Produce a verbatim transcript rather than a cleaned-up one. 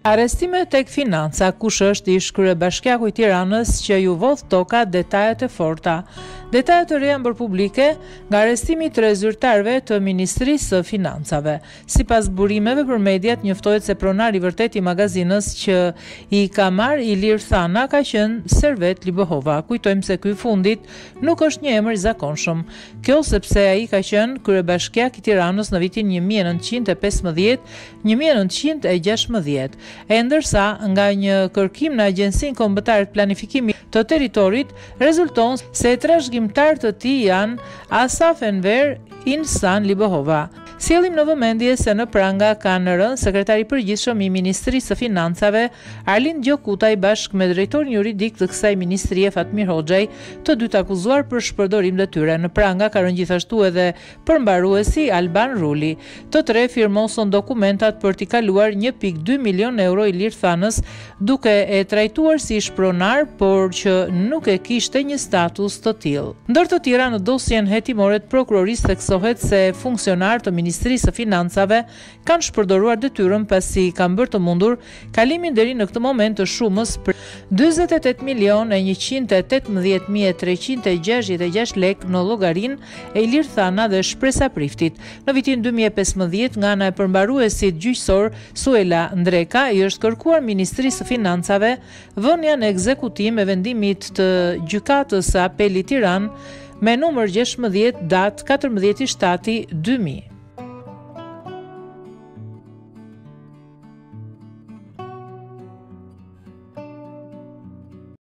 Arrestime tek Financa, kush është ish kryebashkiaku i Tiranës që ju vodh toka detajet e forta. Detajet e reja bërë publike nga arrestimi i tre zyrtarëve të Ministrisë së Financave. Sipas burimeve për mediat, njoftohet se pronari i vërtet i magazinës që i ka marrë Ilir Thana ka qenë Servet Libohova. Kujtojmë se ky i fundit nuk është një emër i zakonshëm. Kjo sepse ai ka qenë kryebashkiak i Tiranës në vitin një mijë e nëntëqind e pesëmbëdhjetë - një mijë e nëntëqind e gjashtëmbëdhjetë. E ndërsa nga një kërkim në Agjencinë Kombëtare të Planifikimit të Territorit rezulton se trashëgimtar të tij janë Asaf Enver, Insan Libohova. Sjellim në vëmendje se në pranga kanë rënë sekretari i përgjithshëm i Ministrisë së Financave Arlind Gjokutaj bashkë me drejtorin juridik të kësaj ministrie Fatmir Hoxhaj, të dytë akuzuar për shpërdorim detyre. Në pranga ka rënë gjithashtu edhe përmbaruesi Alban Ruli. Të tre firmoson dokumentat për t'i kaluar një pikë dy milion euro Ilir Thanës, duke e trajtuar si shpronar, por që nuk e kishte një status të tillë. Ndër të tjera në dosjen hetimore të prokurorisë theksohet se funksionar të Ministrisë së Financave kanë shpërdoruar detyrën pasi kanë bërë të mundur kalimin deri në këtë moment të shumës për dyzet e tetë milion e njëqind e tetëmbëdhjetë mijë e treqind e gjashtëdhjetë e gjashtë lekë në llogarinë e Ilir Thana dhe Shpresa Priftit. Në vitin dy mijë e pesëmbëdhjetë nga ana e përmbaruesit gjyqësor Suela Ndreka i është kërkuar Ministrisë së Financave vënia në ekzekutim e vendimit të Gjykatës së Apelit Tiranë me numër gjashtëmbëdhjetë datë katërmbëdhjetë shtator dy mijë.